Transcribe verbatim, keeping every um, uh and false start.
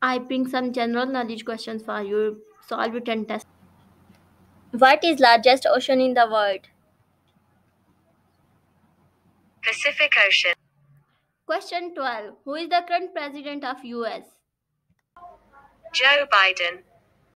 I bring some general knowledge questions for you. Solve it and test. What is largest ocean in the world? Pacific Ocean. Question twelve. Who is the current president of U S? Joe Biden.